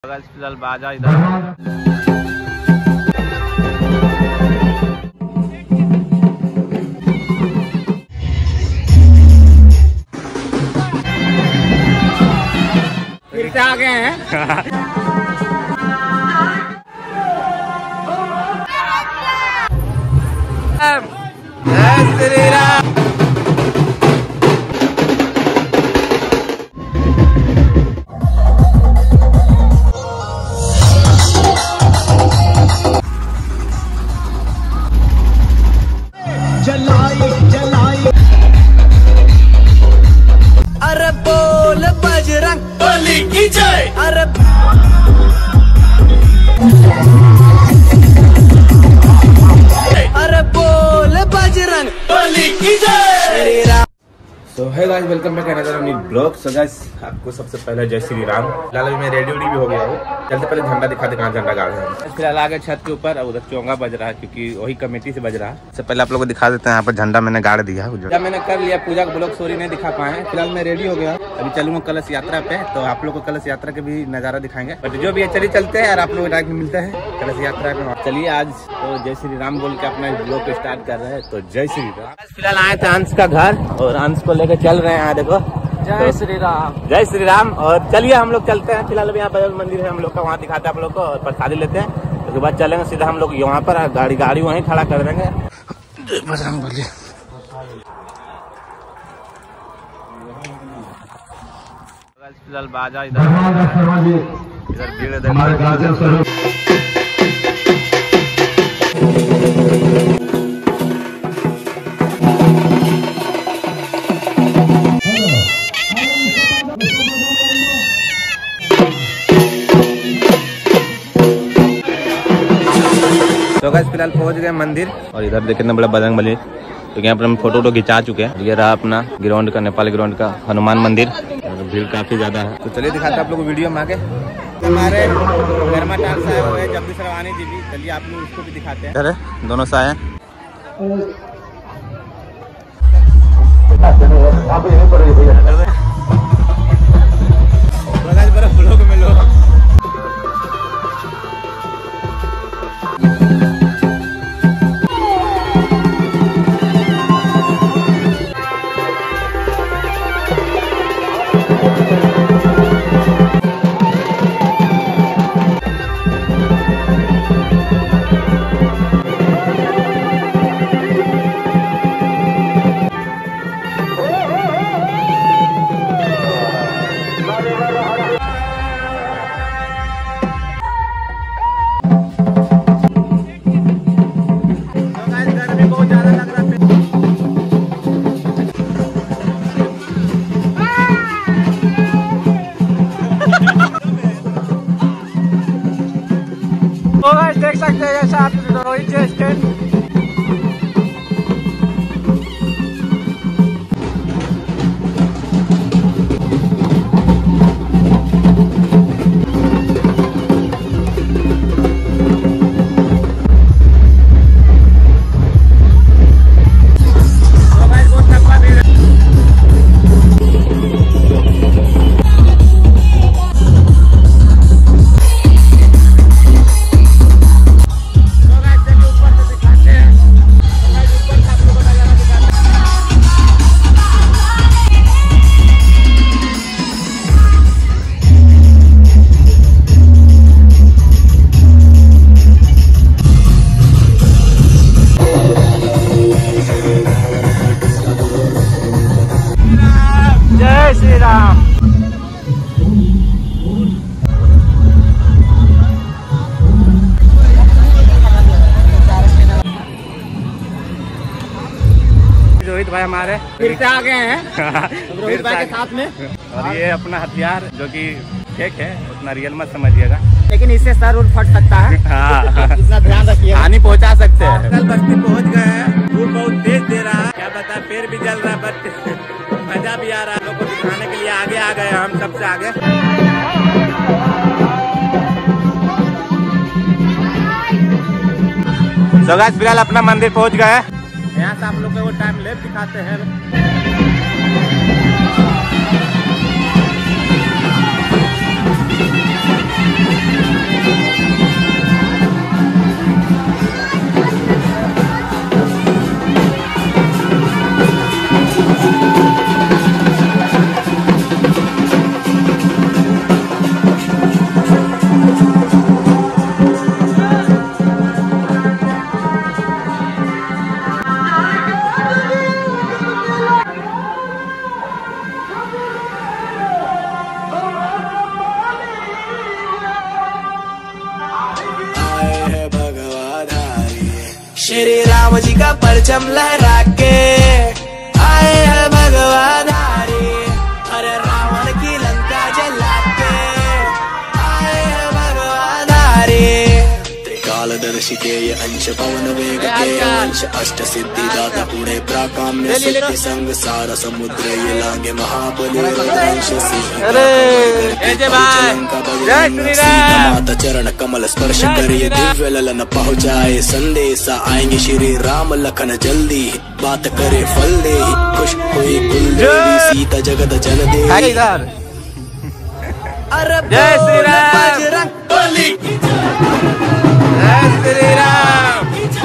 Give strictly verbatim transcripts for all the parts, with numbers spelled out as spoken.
फिलहाल बाजा इधर आ गए हैं। जय श्री राम। जलाई जलाई अरे बोल बजरंग बली की जय। अरे अरे बोल बजरंग बली की जय। तो है guys, welcome back another new blog. So guys, आपको सबसे पहले जय श्री राम। फिलहाल अभी मैं रेडी वेडी भी हो गया हूँ। चलते पहले झंडा दिखाते कहाँ झंडा गाड़ है। फिलहाल आगे छत के ऊपर उधर चोंगा बज रहा है, क्योंकि वही कमेटी से बज रहा है। सबसे पहले आप लोगों को दिखा देते हैं, यहाँ पर झंडा मैंने गाड़ दिया है। मैंने कर लिया पूजा का ब्लॉग, सॉरी नहीं दिखा पाए। फिलहाल मैं रेडी हो गया, अभी चलूंगा कलश यात्रा पे, तो आप लोग को कलश यात्रा के भी नजारा दिखाएंगे। बट जो भी है चलिए चलते हैं, और आप लोग डायरेक्ट मिलते हैं कलश यात्रा में। चलिए आज तो जय श्री राम बोल के अपना ब्लॉग को स्टार्ट कर रहे हैं। तो जय श्री राम। फिलहाल आए थे अंश का घर, और अंश को लेकर चल रहे हैं। देखो जय श्री राम, जय श्री राम। और चलिए हम लोग चलते हैं। फिलहाल अभी यहाँ पर मंदिर है हम लोग का, वहाँ दिखाते हैं आप लोग को, और प्रसादी लेते हैं। उसके बाद चलेंगे सीधा हम लोग यहाँ पर, गाड़ी गाड़ी वहीं खड़ा कर देंगे। बजरंग बली। फिलहाल बाजा इधर इधर भीड़ इधर। तो गाइस फिलहाल पहुंच गए मंदिर, और इधर देखे कितना बड़ा बजरंग बली। तो यहाँ पर हम फोटो वोटो खिंचा चुके हैं। ये रहा अपना ग्राउंड का, नेपाल ग्राउंड का हनुमान मंदिर। और भीड़ काफी ज्यादा है, तो चलिए दिखाते हैं आप लोग को वीडियो में आगे। हमारे गर्मा टाल साहब हुए जगदीश रवानी जी भी, चलिए आप लोग उसको भी दिखाते हैं। अरे दोनों साए हैं। बर्फ ब्लॉग में लोग देख सकते हैं साथ में रोहित जी स्टैंड। जय श्री राम। रोहित भाई हमारे फिर से आ गए हैं रोहित भाई के साथ में। और ये अपना हथियार जो कि फेक है, उतना रियल मत समझिएगा, लेकिन इससे सर उठ फट सकता है। हाँ, इतना ध्यान रखिए, हानि पहुंचा सकते हैं। कल बस्ती पहुंच गए हैं, धूप बहुत तेज दे रहा है, क्या बता पैर भी जल रहा है, बट मजा भी आ रहा है। लोगों को दिखाने के लिए आगे आ गए हम सबसे आगे। तो गाइस फिलहाल अपना मंदिर पहुंच गए। यहाँ से आप लोग को वो टाइम लैप दिखाते हैं। श्री राम जी का परचम लहरा के आए हैं भगवान हरे, अरे रावण की लंका जला के आए हैं भगवान हरे। त्रिकालदर्शी के ये अंश पवन वेग के अंश अष्ट सिद्धि दाता पुणे प्राकाम्य सिद्धि संग सारा समुद्र ये लांगे महाबली माता चरण कमल स्पर्श करिए दिव्य ललन पहुँचाए संदेशा आएंगे श्री राम लखन जल्दी बात करे फल दे खुश हुई कुलदेवी सीता जगत जन दे। जय श्री राम बजरंगबली जय श्री राम।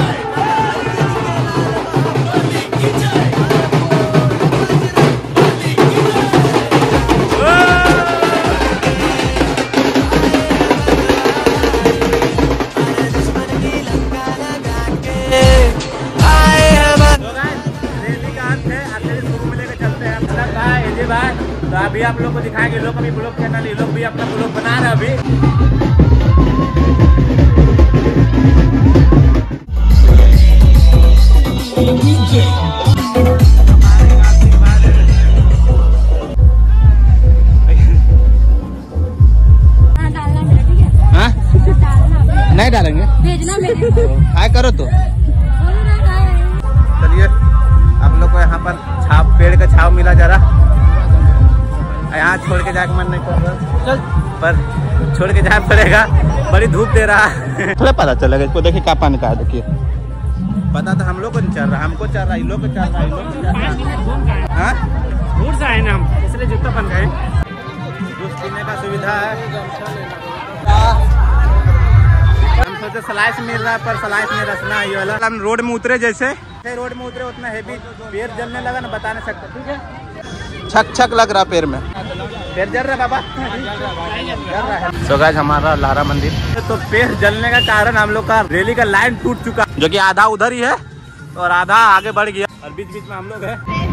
तो अभी आप लोग को दिखाएंगे, लोग अभी ब्लॉग चैनल ये लोग भी अपना ब्लॉग बना रहे हैं अभी। हाँ? नहीं डालेंगे, भेजना मेरे हाय करो तो। चलिए आप लोग को यहाँ पर छाव पेड़ का छाव मिला जा रहा, यहाँ छोड़ के जाके मन नहीं कर रहा, चल पर छोड़ के जाना पड़ेगा, बड़ी धूप दे रहा है। थोड़ा पता चलेगा इसको, देखिए क्या पानी का है, देखिए पता तो हम लोग को नहीं चल रहा, हमको चल रहा है, लोग को चल रहा है, लोग दूर से आए ना हम, इसलिए जूता पहन गए। जूस पीने का सुविधा है, हम सोचे स्लाइस मिल रहा है पर स्लाइस में रसना ये वाला। हम रोड में उतरे जैसे रोड में उतरे उतना हेवी पैर जलने लगा ना, बता नहीं सकता। ठीक है, छक छक लग रहा पैर में, पैर जल रहा है बाबा, जल रहा है। सो गाइस हमारा लारा मंदिर, तो पैर जलने का कारण हम लोग का रैली का लाइन टूट चुका, जो कि आधा उधर ही है और आधा आगे बढ़ गया, और बीच बीच में हम लोग है।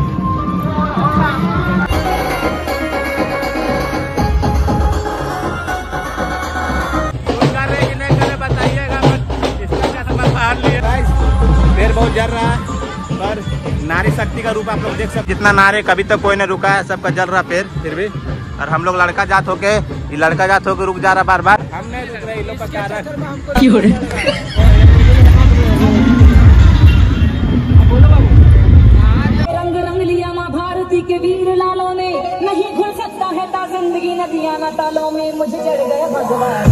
बताइएगा इसका क्या समझ बाहर लिए, पैर बहुत जल रहा है, पर नारी शक्ति का रूप आप लोग देख सकते। जितना नारे कभी तक कोई नहीं रुका है, सबका जल रहा पैर फिर भी, और हम लोग लड़का जात होके ये लड़का जात होके रुक जा रहा बार बार, हम नहीं रुक रहे, लोग का कारण रंग रंग लिया माँ भारती के वीर लालों ने, नहीं घुल सकता है ता जिंदगी नदियां न तालों में, मुझे जड़ गया भगवान।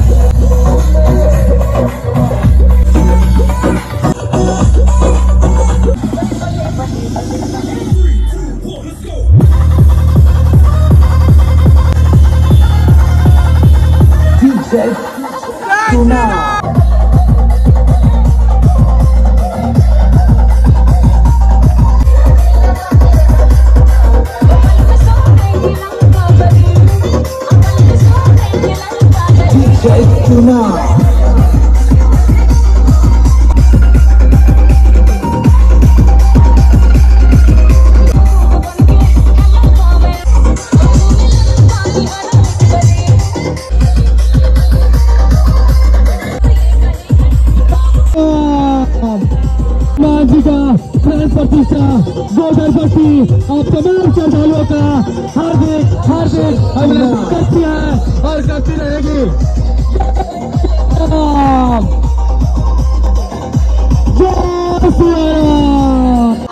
प्रतिष्ठा गोदरपट्टी आप तमाम श्रद्धालुओं का हार्दिक हार्दिक अभिनंदन करती है और करती रहेगी। जय श्री राम।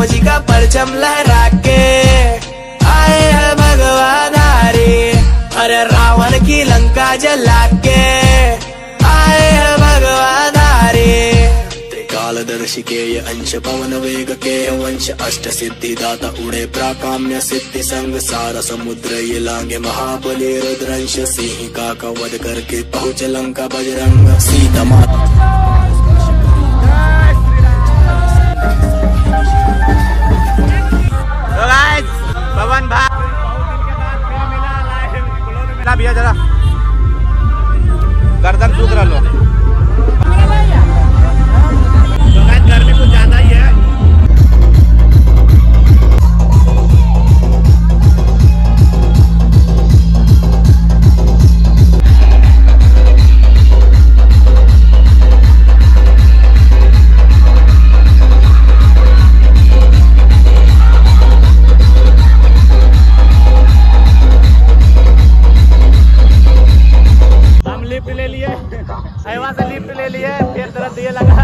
राम जी का परचम लहरा के आए हैं भगवान हरे। अरे रावण की लंका जला के आए हैं भगवान हरे। त्रिकालदर्शी के ये अंश पवन वेग के वंश अष्ट सिद्धि दाता उड़े प्राकाम्य सिद्धि संग सारा समुद्र ये लांगे महाबली रुद्रंश। सिंह का का वध करके पहुँच लंका बजरंग सीता माता। पवन भाई मिला भैया जरा गर्दन सूख रहा लो। तो गाइस गर्मी कुछ ज्यादा ही है। ले लिए अहवा से लिफ्ट ले लिए फिर दर्द ये लगा।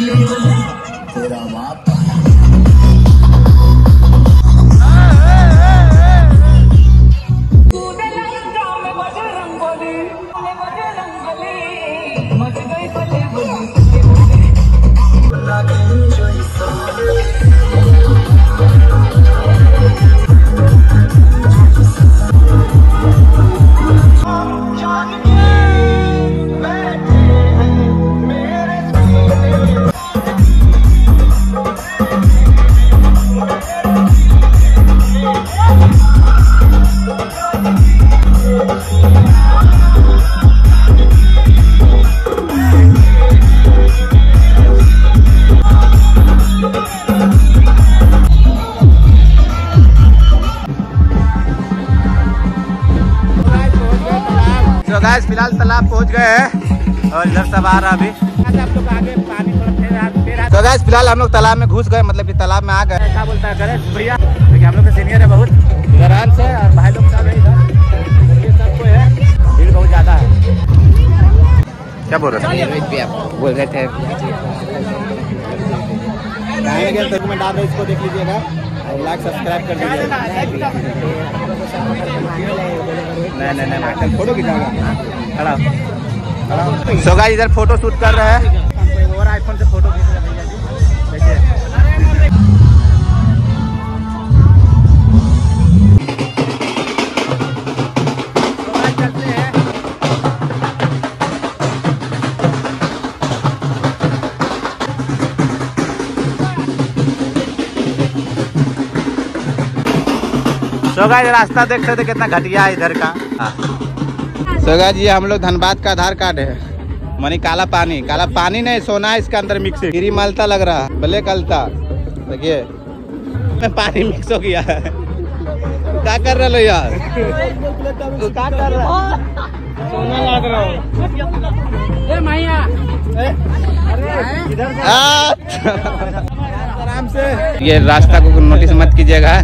तो गाइस फिलहाल तालाब पहुंच गए हैं और इधर सब आ रहा अभी। आप लोग आगे पानी थोड़ा। तो गाइस फिलहाल हम लोग तालाब में घुस गए, मतलब कि तालाब में आ गए। क्या बोलता है गणेश भैया, देखिए हम लोग के सीनियर है बहुत गरान से और भाई लोग सब है इधर। ये सबको है, भीड़ बहुत ज्यादा है। क्या बोल रहे थे? बोल रहे थे तो मैं डाल रहा हूँ, इसको देख लीजिएगा और लाइक सब्सक्राइब कर दीजिएगा। नहीं नहीं नहीं फोटो खिंचाऊंगा। सो गाइस इधर फोटो शूट कर रहे हैं और आईफोन से फोटो खींच रहे हैं भैया जी। सो गाइस रास्ता देख सकते कितना घटिया है इधर का। सो गाइस ये हम लोग धनबाद का आधार कार्ड है, मानी काला पानी। काला पानी नहीं, सोना है इसके अंदर मिक्स। गिरी मालता लग रहा है, ब्लैक अलता। देखिए पानी मिक्स हो गया है। क्या कर रहे हो यार? क्या कर रहा है? सोना लग रहा है माया। आराम से ये रास्ता को नोटिस मत कीजिएगा।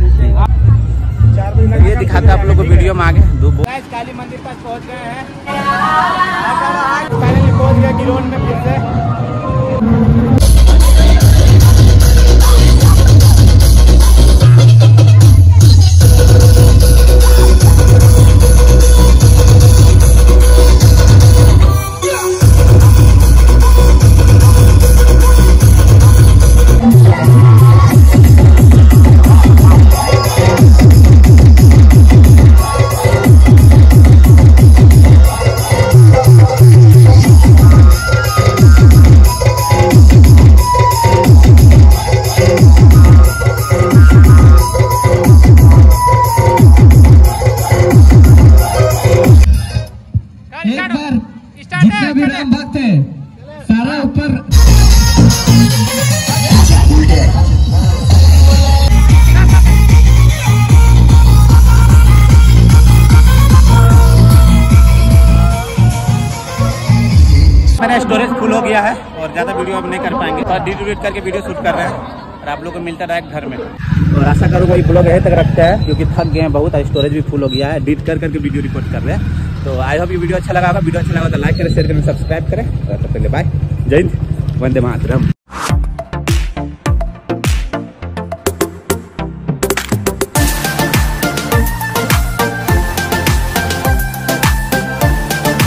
ये दिखाता आप लोग को वीडियो में आगे। काली मंदिर पास पहुंच गए हैं, फाइनली पहुंच गए गिरोन में फिर से। जितने भी राम भक्त है सारा ऊपर। मेरा स्टोरेज फुल हो गया है और ज्यादा वीडियो अब नहीं कर पाएंगे, तो डिलीट डिलीट करके वीडियो शूट कर रहे हैं और आप लोग को मिलता रहा घर में। और आशा करूँगा ये ब्लॉग यहीं तक रखते हैं क्योंकि थक गए हैं बहुत, स्टोरेज भी फुल हो गया है। एडिट कर करके वीडियो रिकॉर्ड कर रहे हैं। तो आई होप ये वीडियो अच्छा लगा होगा। वीडियो अच्छा लगा तो लाइक करें, शेयर करें, सब्सक्राइब करें। और तब तक के लिए बाय, जय हिंद, वंदे मातरम।